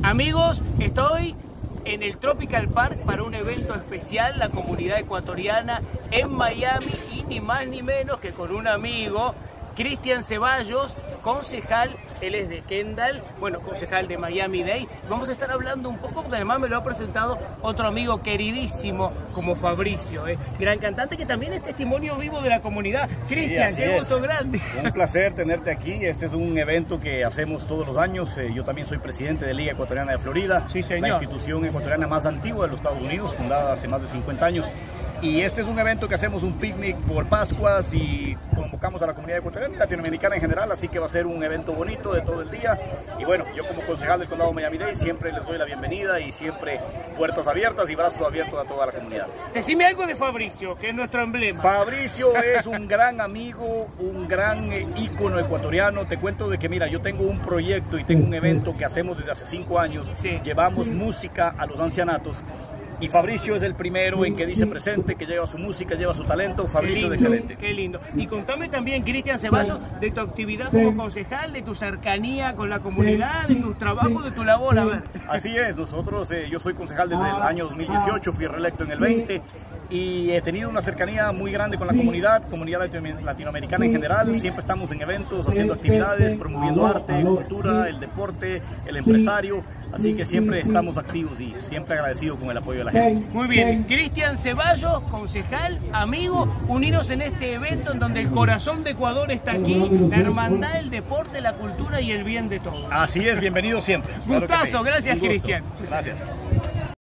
Amigos, estoy en el Tropical Park para un evento especial, la comunidad ecuatoriana en Miami, y ni más ni menos que con un amigo, Cristian Ceballos, concejal, él es de Kendall, bueno, concejal de Miami-Dade. Vamos a estar hablando un poco, porque además me lo ha presentado otro amigo queridísimo como Fabricio, gran cantante que también es testimonio vivo de la comunidad. Cristian, qué gusto grande. Un placer tenerte aquí. Este es un evento que hacemos todos los años. Yo también soy presidente de Liga Ecuatoriana de Florida, sí, señor, la institución ecuatoriana más antigua de los Estados Unidos, fundada hace más de 50 años. Y este es un evento que hacemos un picnic por Pascuas y convocamos a la comunidad ecuatoriana y latinoamericana en general, así que va a ser un evento bonito de todo el día. Y bueno, yo como concejal del condado de Miami-Dade siempre les doy la bienvenida y siempre puertas abiertas y brazos abiertos a toda la comunidad. Decime algo de Fabricio, que es nuestro emblema. Fabricio es un gran amigo, un gran ícono ecuatoriano. Te cuento de que, mira, yo tengo un proyecto y tengo un evento que hacemos desde hace 5 años. Sí. Llevamos música a los ancianatos. Y Fabricio es el primero en que dice presente, que lleva su música, lleva su talento. Fabricio es excelente. Qué lindo. Y contame también, Cristian Ceballos, de tu actividad como concejal, de tu cercanía con la comunidad, de tus trabajos, de tu labor. A ver. Así es, nosotros, yo soy concejal desde el año 2018, fui reelecto en el 20. Y he tenido una cercanía muy grande con la comunidad latinoamericana en general. Siempre estamos en eventos, haciendo actividades, promoviendo arte, cultura, el deporte, el empresario. Así que siempre estamos activos y siempre agradecidos con el apoyo de la gente. Muy bien, Cristian Ceballos, concejal, amigo, unidos en este evento en donde el corazón de Ecuador está aquí, la hermandad, el deporte, la cultura y el bien de todos. Así es, bienvenido siempre. Gustazo, claro que sí. Gracias, Cristian. Gracias.